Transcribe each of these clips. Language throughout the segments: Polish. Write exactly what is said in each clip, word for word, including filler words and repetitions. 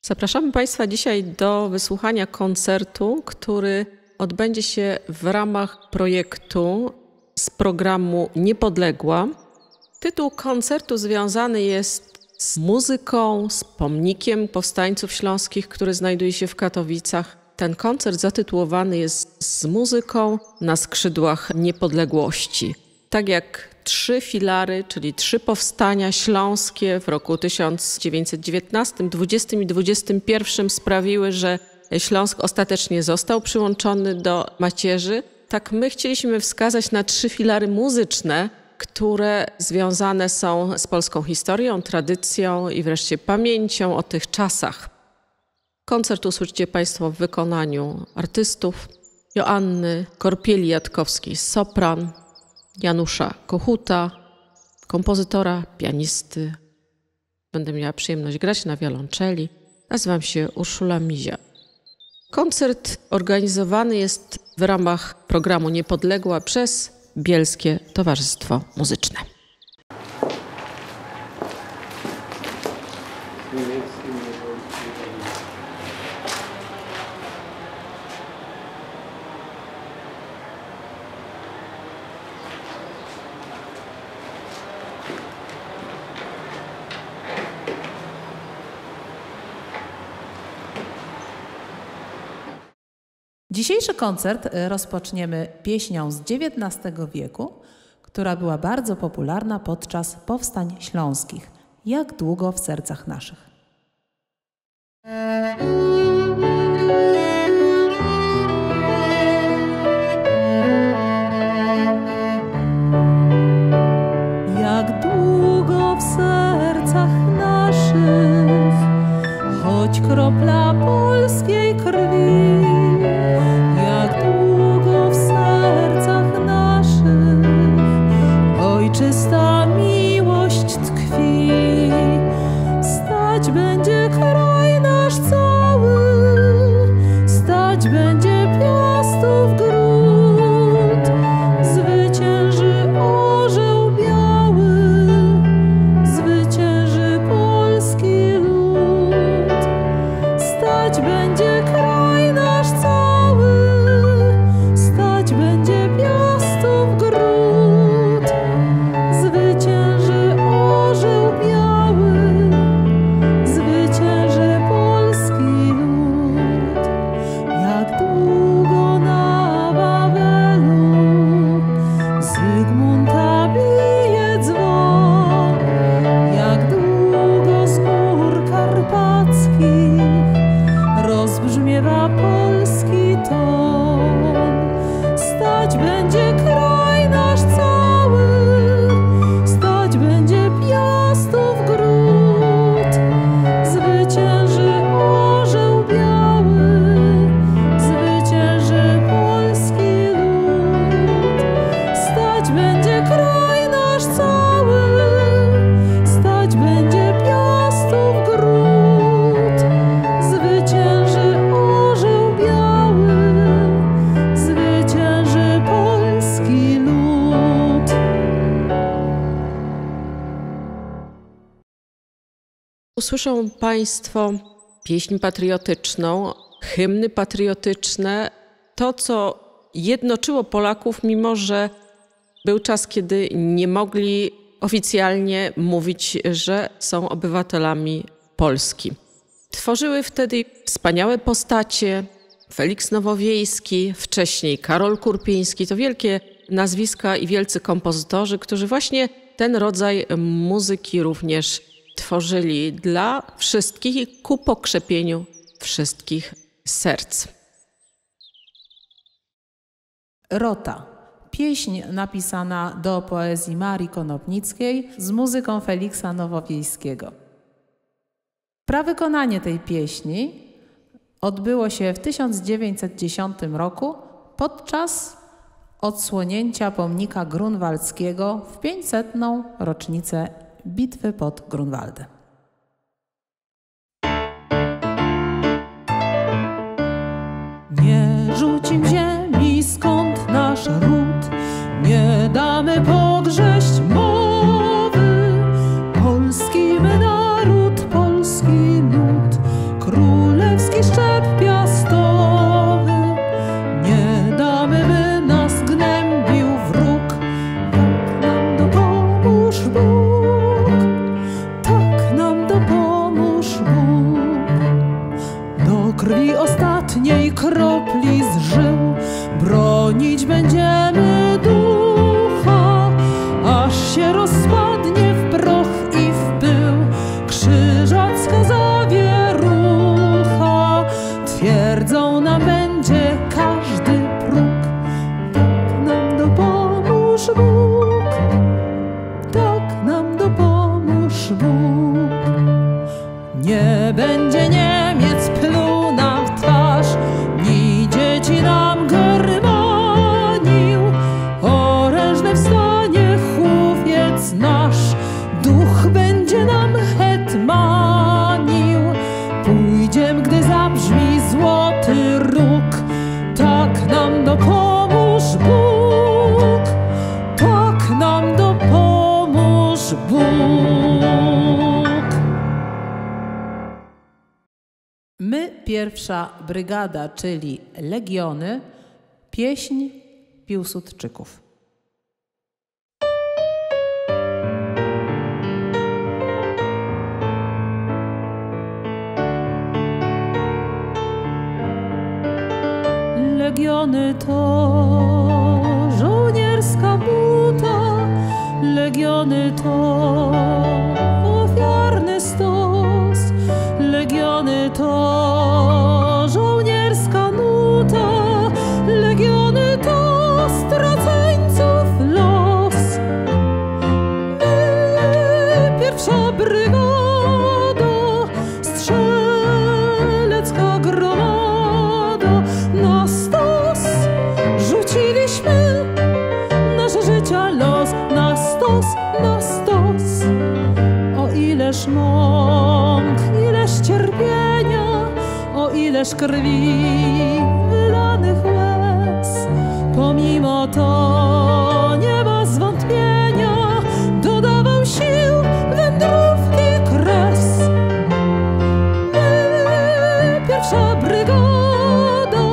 Zapraszamy Państwa dzisiaj do wysłuchania koncertu, który odbędzie się w ramach projektu z programu Niepodległa. Tytuł koncertu związany jest z muzyką, z pomnikiem powstańców śląskich, który znajduje się w Katowicach. Ten koncert zatytułowany jest z muzyką na skrzydłach niepodległości. Tak jak trzy filary, czyli trzy powstania śląskie w roku tysiąc dziewięćset dziewiętnastym, dwudziestym i dwudziestym pierwszym sprawiły, że Śląsk ostatecznie został przyłączony do macierzy, tak my chcieliśmy wskazać na trzy filary muzyczne, które związane są z polską historią, tradycją i wreszcie pamięcią o tych czasach. Koncert usłyszycie Państwo w wykonaniu artystów Joanny Korpieli-Jatkowskiej, sopran, Janusza Kochuta, kompozytora, pianisty. Będę miała przyjemność grać na wiolonczeli. Nazywam się Urszula Mizia. Koncert organizowany jest w ramach programu Niepodległa przez Bielskie Towarzystwo Muzyczne. Dzisiejszy koncert rozpoczniemy pieśnią z dziewiętnastego wieku, która była bardzo popularna podczas powstań śląskich. Jak długo w sercach naszych. Jak długo w sercach naszych, choć kropla polskiej krwi. Czysta miłość tkwi, stać będzie kraj nasz cały, stać będzie Piastów gród, zwycięży orzeł biały, zwycięży polski lud, stać będzie kraj nasz cały, stać będzie Piastów gród. Zwycięży orzeł biały, zwycięży polski lud. Jak długo na Wawelu Zygmunta bije dzwon, jak długo z gór karpackich rozbrzmiewa polski ton. Stać będzie kraj nasz cały, stać będzie Piastów gród, zwycięży orzeł biały, zwycięży polski lud. Stać będzie kraj nasz cały, stać będzie Piastów gród, zwycięży orzeł biały, zwycięży polski lud. Usłyszą Państwo pieśń patriotyczną, hymny patriotyczne, to co jednoczyło Polaków, mimo że był czas, kiedy nie mogli oficjalnie mówić, że są obywatelami Polski. Tworzyły wtedy wspaniałe postacie, Feliks Nowowiejski, wcześniej Karol Kurpiński, to wielkie nazwiska i wielcy kompozytorzy, którzy właśnie ten rodzaj muzyki również tworzyli dla wszystkich i ku pokrzepieniu wszystkich serc. Rota. Pieśń napisana do poezji Marii Konopnickiej z muzyką Feliksa Nowowiejskiego. Prawykonanie tej pieśni odbyło się w tysiąc dziewięćset dziesiątym roku podczas odsłonięcia pomnika grunwaldzkiego w pięćsetną rocznicę bitwy pod Grunwaldem. Nie rzucim ziemi, skąd nasz ród, nie damy pogrześć mowy. Polski my naród, polski lud, gonić będziemy ducha, aż się rozpadnie w proch i w pył krzyżacka zawierucha. Twierdzą nam będzie każdy próg, tak nam dopomóż Bóg, tak nam dopomóż Bóg. Nie będzie Niemiec pluł nam w twarz, ni dzieci nam germanił. Orężny wstanie chłopiec nasz, duch będzie nam hetmanił. Pójdziem, gdy zabrzmi złoty róg, tak nam dopomóż Bóg, tak nam dopomóż Bóg. My, pierwsza brygada, czyli Legiony, pieśń Piłsudczyków. Legiony to żołnierska buta, legiony to ofiarny stos, legiony to żołnierska nuta, legiony to straceńców los. My, pierwsza brygada, strzelecka gromada, na stos rzuciliśmy nasze życia los, na stos, na stos. O ileż mąk, ileż cierpienia, o ileż krwi wylanych łez, pomimo to nie ma zwątpienia, dodawał sił wędrówki kres. My, pierwsza brygada,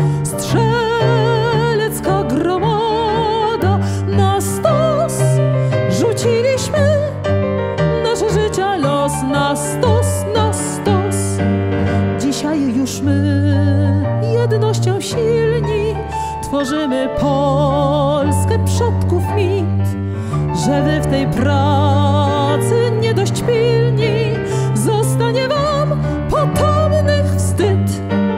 strzelecka gromada, na stos rzuciliśmy nasze życia los, na stos, na stos. Dzisiaj już my jednością silni tworzymy Polskę przodków mit, że wy w tej pracy nie dość pilni, zostanie wam potomnych wstyd.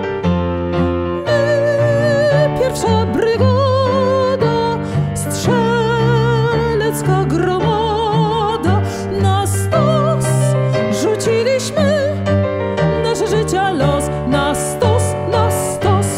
My, pierwsza brygada, strzelecka gromada, na stos rzuciliśmy nasze życia los, na stos, na stos.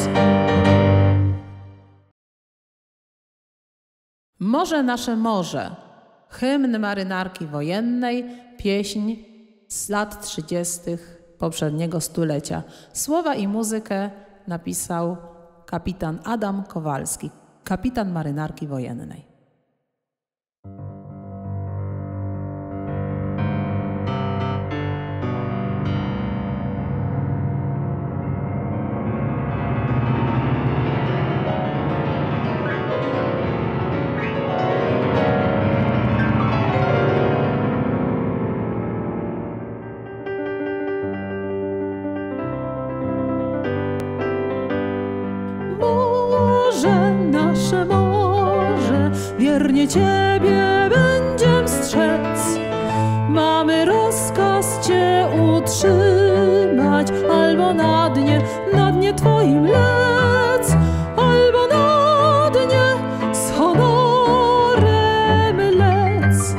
Morze nasze morze, hymn marynarki wojennej, pieśń z lat trzydziestych poprzedniego stulecia. Słowa i muzykę napisał kapitan Adam Kowalski, kapitan marynarki wojennej. Morze nasze morze, wiernie Ciebie będziem strzec. Mamy rozkaz Cię utrzymać, albo na dnie, na dnie Twoim lec, albo na dnie z honorem lec.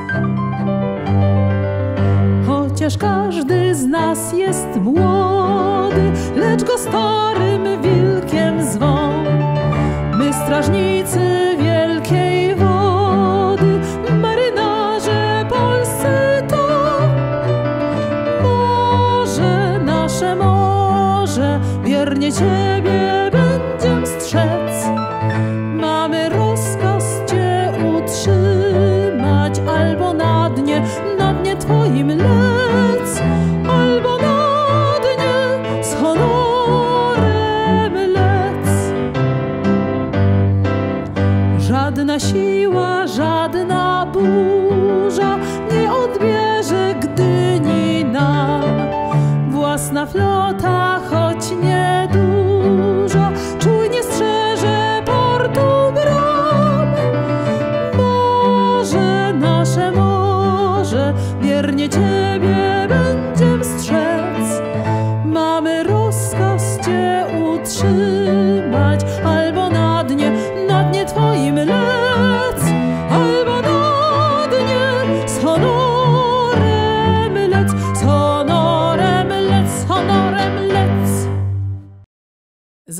Chociaż każdy z nas jest młody, lecz go starym wilkiem zwą. My strażnicy wielkiej wody, marynarze polscy to. Morze nasze morze, wiernie Ciebie będziem strzec. Mamy rozkaz Cię utrzymać, albo na dnie, na dnie Twoim lec, albo na dnie z honorem lec. Żadna siła, żadna burza nie odbierze Gdyni nam. Własna flota, choć nieduża, czujnie strzeże portu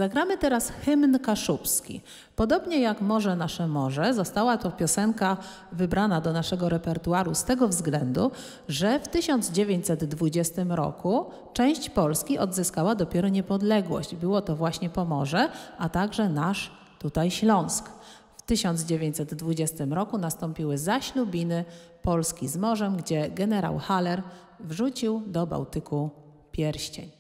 Zagramy teraz hymn kaszubski. Podobnie jak Morze nasze morze, została to piosenka wybrana do naszego repertuaru z tego względu, że w tysiąc dziewięćset dwudziestym roku część Polski odzyskała dopiero niepodległość. Było to właśnie Pomorze, a także nasz tutaj Śląsk. W tysiąc dziewięćset dwudziestym roku nastąpiły zaślubiny Polski z morzem, gdzie generał Haller wrzucił do Bałtyku pierścień.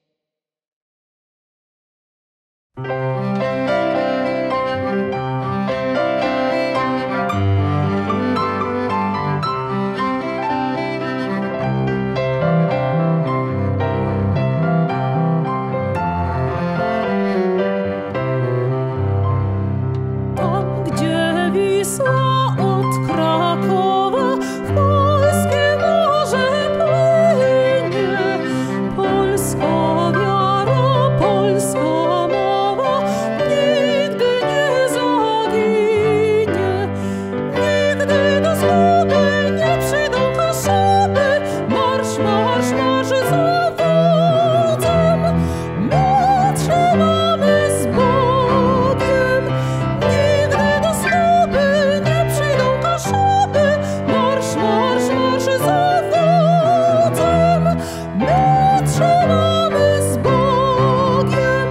Tam, gdzie Wisła od Krakowa w polskie morze płynie, polska wiara, polska mowa nigdy nie zaginie. Nigdy do zguby nie przyjdą Kaszuby, marsz, marsz, marsz za wodzem. My trzymamy z Bogiem. Nigdy do zguby nie przyjdą Kaszuby, marsz, marsz, marsz za wodzem. My trzymamy z Bogiem.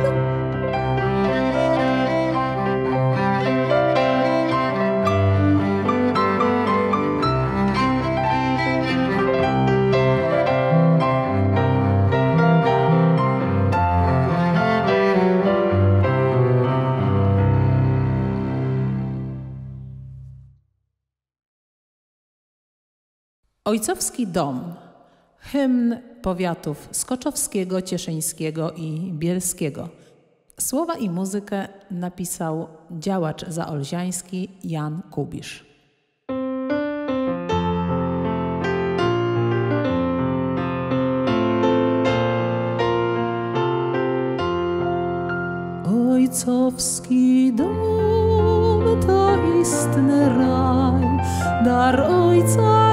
Ojcowski dom. Hymn powiatów skoczowskiego, cieszyńskiego i bielskiego. Słowa i muzykę napisał działacz zaolziański Jan Kubisz. Ojcowski dom to istny raj, dar Ojca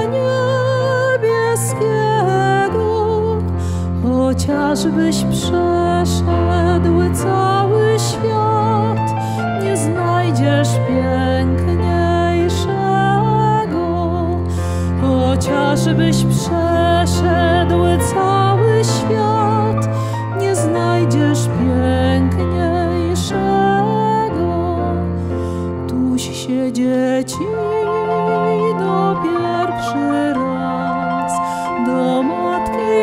Niebieskiego. Chociażbyś przeszedł cały świat, nie znajdziesz piękniejszego. Chociażbyś przeszedł cały świat, nie znajdziesz piękniejszego. Tuś się dzieci do pierwszy raz do matki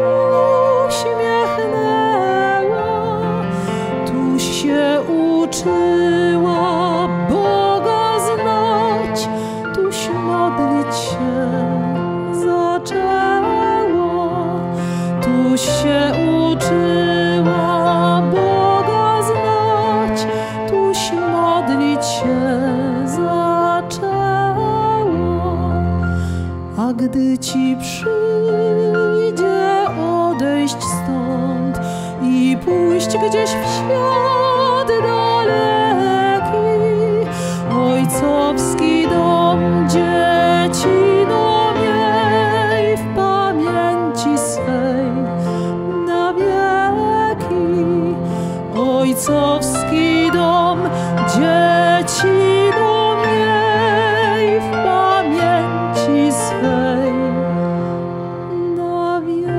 uśmiechnęła. Tuś się uczyła Boga znać, tuś modlić się zaczęła. Tuś się uczyła Boga znać, tuś modlić się zaczęła. A gdy ci przyjdzie odejść stąd i pójść gdzieś w świat daleki, ojcowski dom dziecino miej w pamięci swej na wieki. Ojcowski dom dziecino miej w pamięci swej na wieki.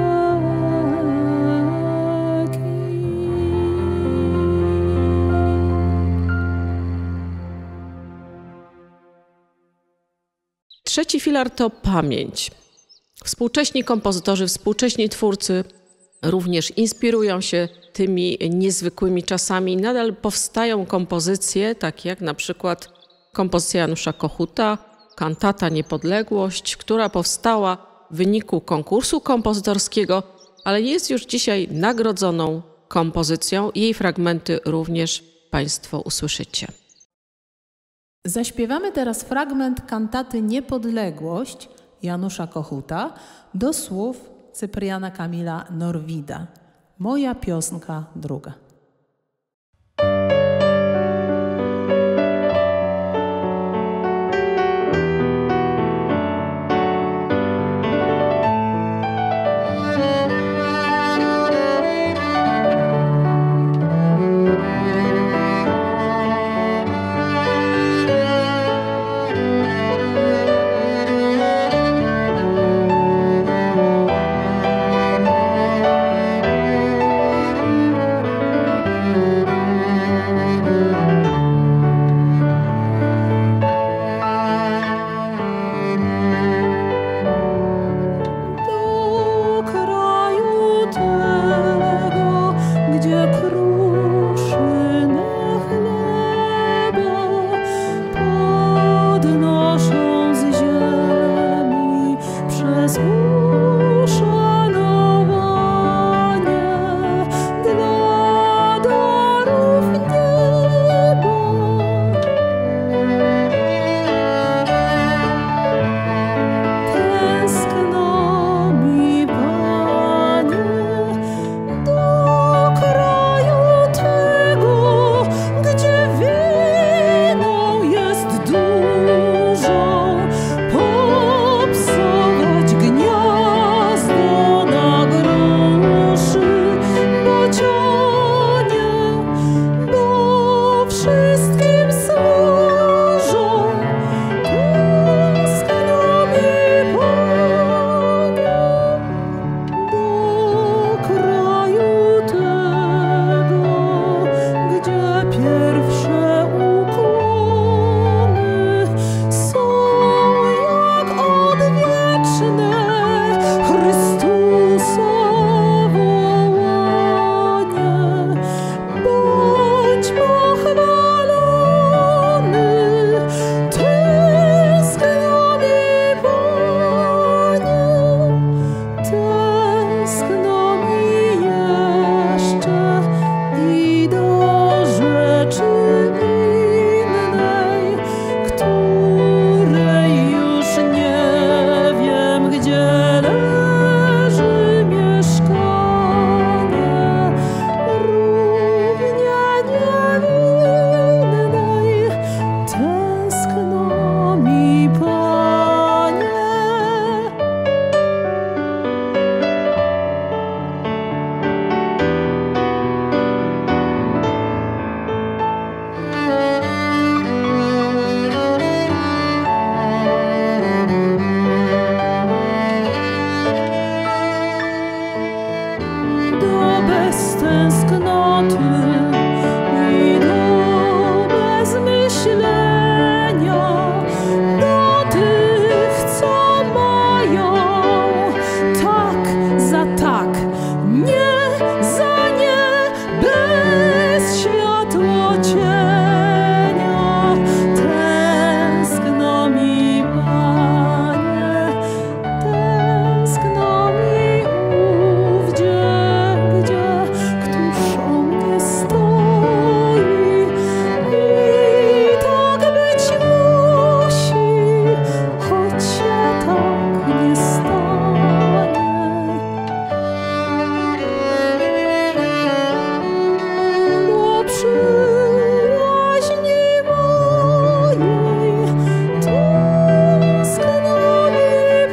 Trzeci filar to pamięć. Współcześni kompozytorzy, współcześni twórcy również inspirują się tymi niezwykłymi czasami. Nadal powstają kompozycje, takie jak na przykład kompozycja Janusza Kochuta, Kantata Niepodległość, która powstała w wyniku konkursu kompozytorskiego, ale jest już dzisiaj nagrodzoną kompozycją. Jej fragmenty również Państwo usłyszycie. Zaśpiewamy teraz fragment kantaty Niepodległość Janusza Kochuta do słów Cypriana Kamila Norwida. Moja piosenka druga. wszystkim służą. Tęskno mi, Panie, do kraju tego, gdzie pierwsze ukłony są jak odwieczne Chrystusa wołanie. Bądź pochwalony, tęskno mi, Panie, tęskno mi jeszcze i do rzeczy innej, której już nie wiem, gdzie leży mieszkanie. Równie niewinnej tęskno mi, Panie. Do beztęsknoty i do bezmyślenia, do tych, co mają tak za tak, nie za nie, bez światłocienia. Tęskno mi, Panie, tęskno mi ówdzie, gdzie któż o mnie stoi. I tak być musi, choć się tak nie stanie. Do przyjaźni mojej tęskno mi,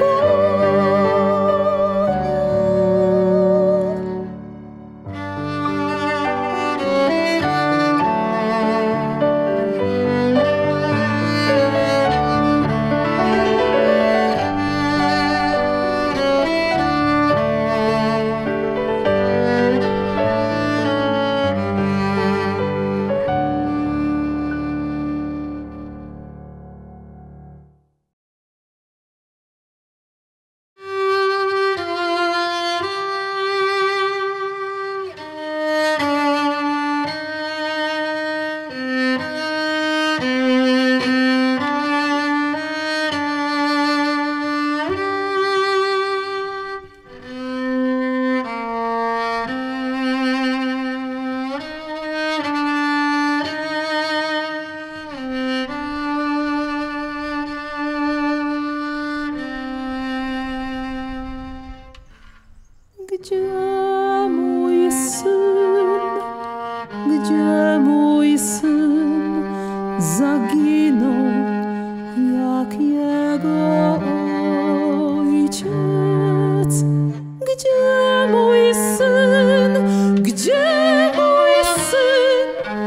gdzie mój syn, gdzie mój syn zaginął, jak jego ojciec? Gdzie mój syn, gdzie mój syn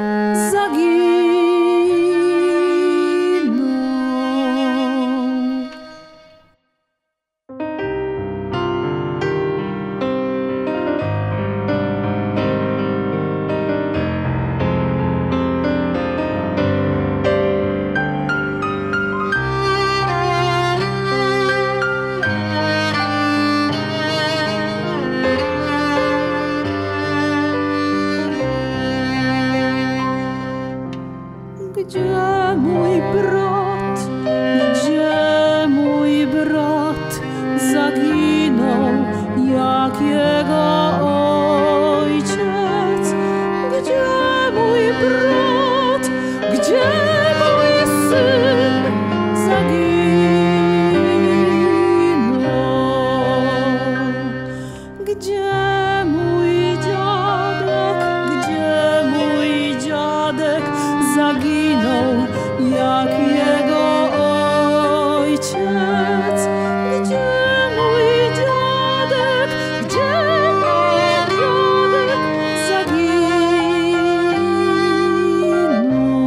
zaginął? Gdzie mój brat, gdzie mój brat zaginął, jak jego ojciec? Gdzie mój brat, gdzie mój syn zaginął? Gdzie mój dziadek, gdzie mój dziadek zaginął, jak jego ojciec? Gdzie mój dziadek, gdzie mój dziadek zaginął?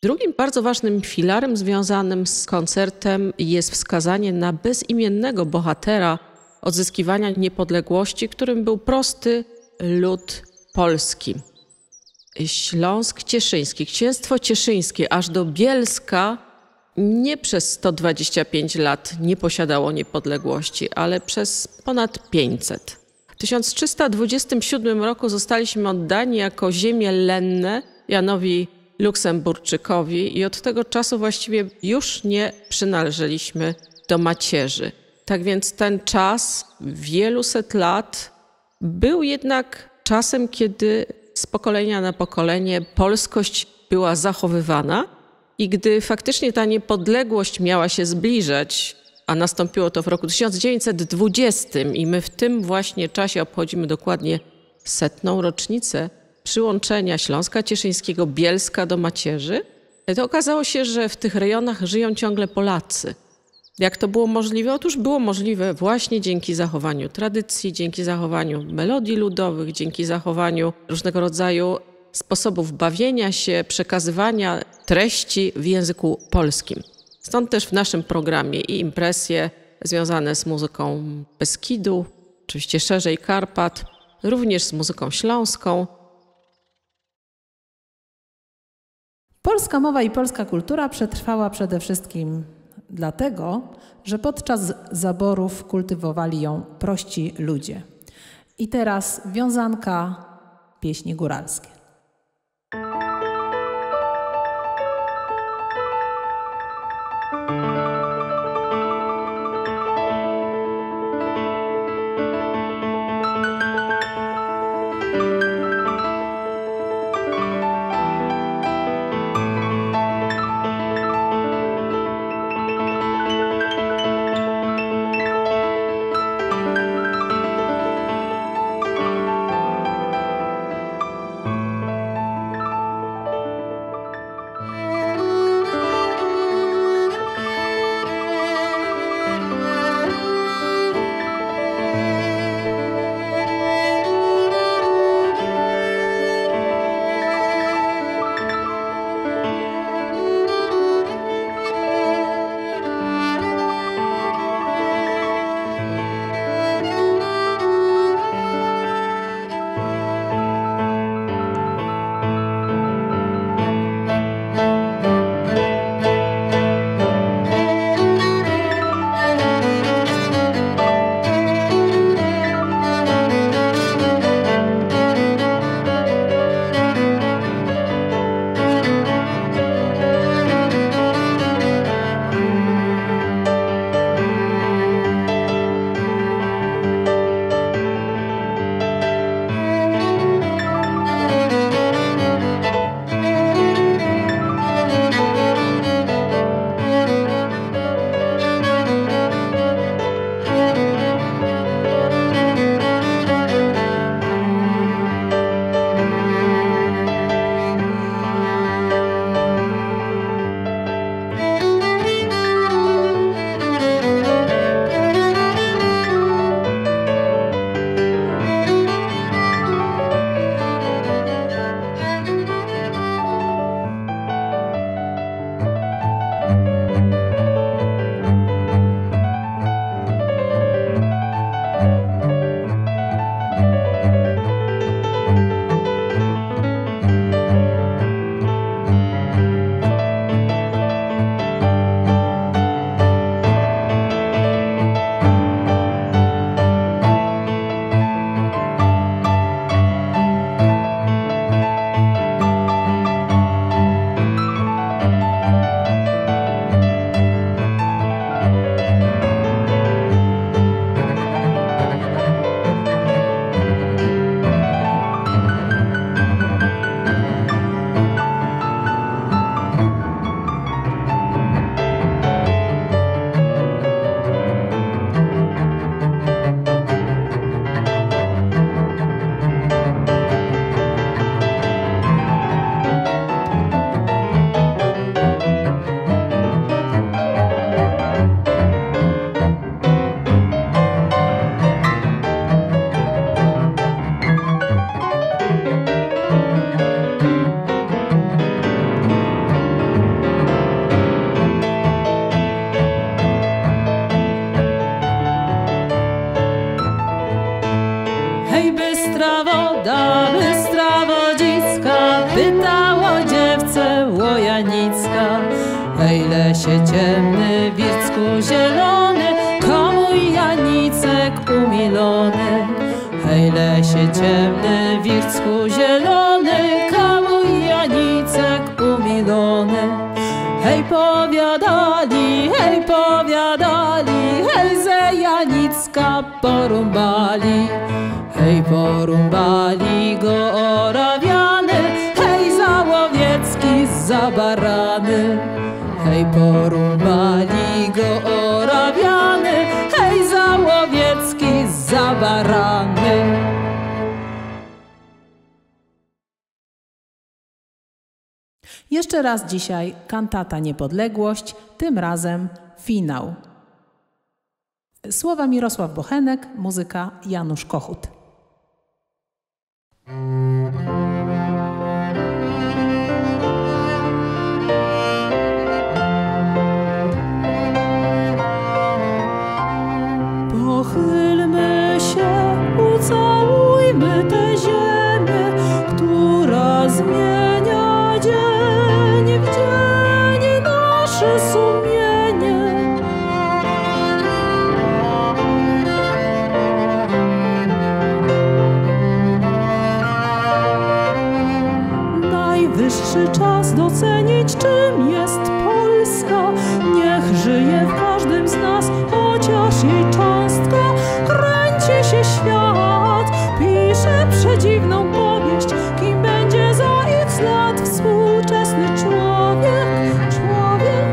Drugim bardzo ważnym filarem związanym z koncertem jest wskazanie na bezimiennego bohatera odzyskiwania niepodległości, którym był prosty lud polski. Śląsk Cieszyński, Księstwo Cieszyńskie aż do Bielska nie przez sto dwadzieścia pięć lat nie posiadało niepodległości, ale przez ponad pięćset. W tysiąc trzysta dwudziestym siódmym roku zostaliśmy oddani jako ziemie lenne Janowi Luksemburczykowi i od tego czasu właściwie już nie przynależeliśmy do macierzy. Tak więc ten czas, wielu set lat, był jednak czasem, kiedy z pokolenia na pokolenie polskość była zachowywana i gdy faktycznie ta niepodległość miała się zbliżać, a nastąpiło to w roku tysiąc dziewięćset dwudziestym i my w tym właśnie czasie obchodzimy dokładnie setną rocznicę przyłączenia Śląska Cieszyńskiego, Bielska do macierzy, to okazało się, że w tych rejonach żyją ciągle Polacy. Jak to było możliwe? Otóż było możliwe właśnie dzięki zachowaniu tradycji, dzięki zachowaniu melodii ludowych, dzięki zachowaniu różnego rodzaju sposobów bawienia się, przekazywania treści w języku polskim. Stąd też w naszym programie i impresje związane z muzyką Beskidu, oczywiście szerzej Karpat, również z muzyką śląską. Polska mowa i polska kultura przetrwała przede wszystkim dlatego, że podczas zaborów kultywowali ją prości ludzie. I teraz wiązanka pieśni góralskie. Hej powiadali, hej powiadali, hej ze Janicka porumbali. Hej porumbali go Orawiany, hej Załowiecki za barany. Hej porumbali go Orawiany, hej Załowiecki za barany. Jeszcze raz dzisiaj kantata Niepodległość, tym razem finał. Słowa Mirosław Bochenek, muzyka Janusz Kochut. Pochylmy się, ucałujmy tę ziemię, która zmienia dzień w dzień nasze sumienie. Najwyższy czas docenić, czym jest Polska. Niech żyje w każdym z nas, chociaż jej cząstka. Kręci się świat, pisze przedziwną powieść, kim będzie za ich lat współczesny człowiek, człowiek.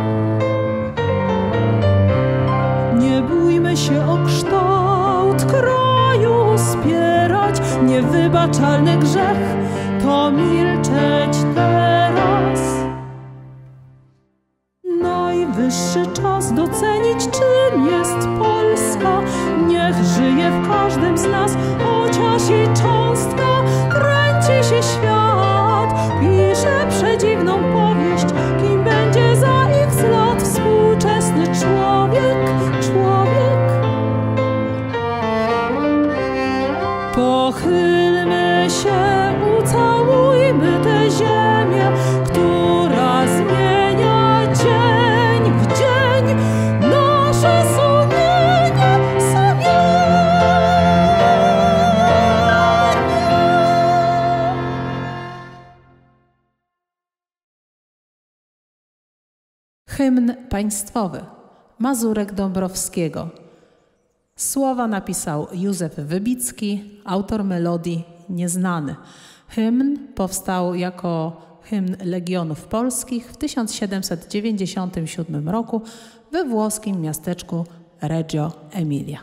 Nie bójmy się o kształt kraju spierać, niewybaczalny grzech to milczeć teraz. Najwyższy czas docenić, czym jest Polska. Niech żyje w każdym z nas, chociaż jej cząstka. Kręci się świat, pisze przedziwną powieść, kim będzie za ich lat współczesny człowiek, człowiek. Pochylmy się, ucałujmy tę ziemię, która zmienia dzień w dzień nasze sumienie, sumienie. Hymn państwowy Mazurek Dąbrowskiego. Słowa napisał Józef Wybicki, autor melodii nieznany. Hymn powstał jako hymn Legionów Polskich w tysiąc siedemset dziewięćdziesiątym siódmym roku we włoskim miasteczku Reggio Emilia.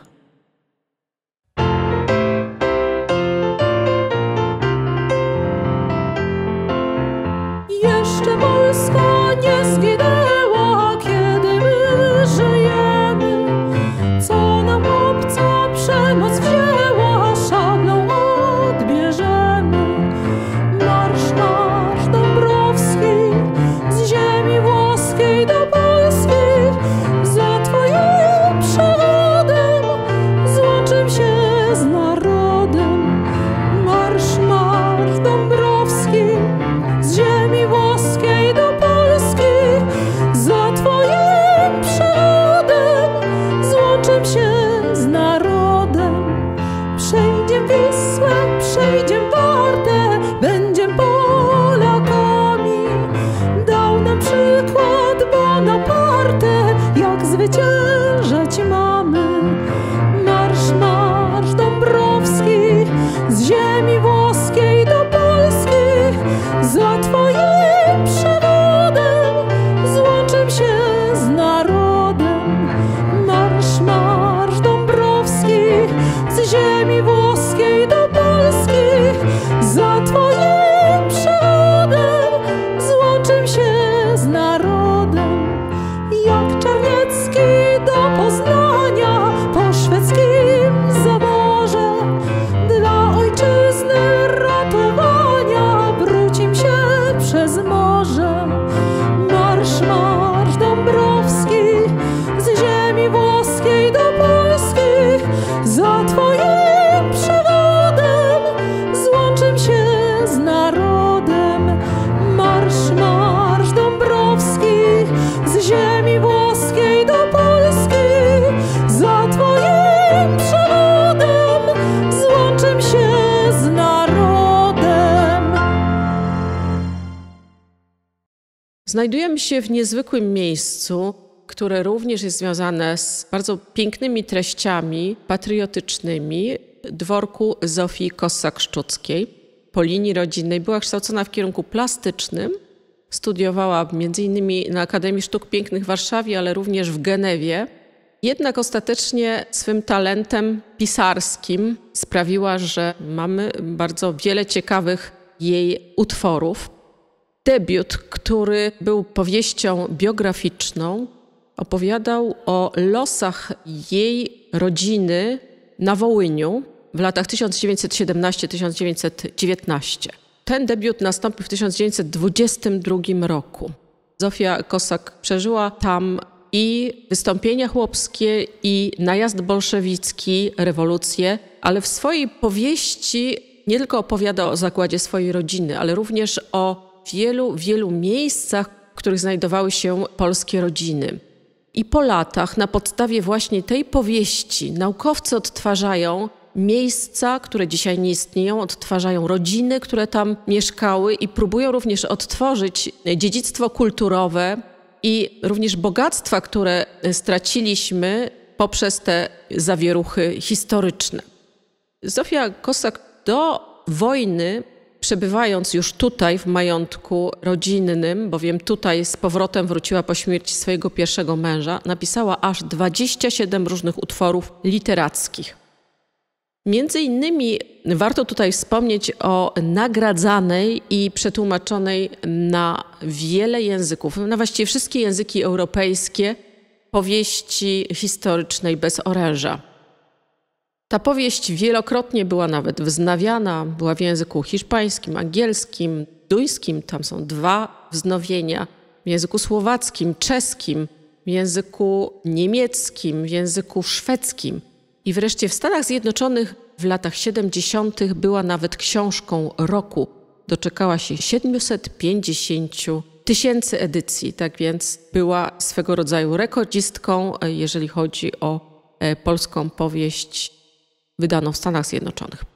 Jeszcze Polska nie zginęła, kiedy my żyjemy. Co nam obca przemoc wzięła, szablą odbierzemy. Marsz nasz Dąbrowski z ziemi włoskiej do Polski, za twoim przewodem Znajdujemy się w niezwykłym miejscu, które również jest związane z bardzo pięknymi treściami patriotycznymi, dworku Zofii Kossak-Szczuckiej. Po linii rodzinnej była kształcona w kierunku plastycznym, studiowała między innymi na Akademii Sztuk Pięknych w Warszawie, ale również w Genewie. Jednak ostatecznie swym talentem pisarskim sprawiła, że mamy bardzo wiele ciekawych jej utworów. Debiut, który był powieścią biograficzną, opowiadał o losach jej rodziny na Wołyniu w latach tysiąc dziewięćset siedemnasty do tysiąc dziewięćset dziewiętnasty. Ten debiut nastąpił w tysiąc dziewięćset dwudziestym drugim roku. Zofia Kossak przeżyła tam i wystąpienia chłopskie, i najazd bolszewicki, rewolucję, ale w swojej powieści nie tylko opowiada o zakładzie swojej rodziny, ale również o wielu, wielu miejscach, w których znajdowały się polskie rodziny. I po latach, na podstawie właśnie tej powieści, naukowcy odtwarzają miejsca, które dzisiaj nie istnieją, odtwarzają rodziny, które tam mieszkały i próbują również odtworzyć dziedzictwo kulturowe i również bogactwa, które straciliśmy poprzez te zawieruchy historyczne. Zofia Kossak do wojny, przebywając już tutaj w majątku rodzinnym, bowiem tutaj z powrotem wróciła po śmierci swojego pierwszego męża, napisała aż dwadzieścia siedem różnych utworów literackich. Między innymi warto tutaj wspomnieć o nagradzanej i przetłumaczonej na wiele języków, na właściwie wszystkie języki europejskie, powieści historycznej Bez oręża. Ta powieść wielokrotnie była nawet wznawiana, była w języku hiszpańskim, angielskim, duńskim, tam są dwa wznowienia, w języku słowackim, czeskim, w języku niemieckim, w języku szwedzkim. I wreszcie w Stanach Zjednoczonych w latach siedemdziesiątych była nawet książką roku. Doczekała się siedemset pięćdziesiąt tysięcy edycji, tak więc była swego rodzaju rekordzistką, jeżeli chodzi o polską powieść wydaną w Stanach Zjednoczonych.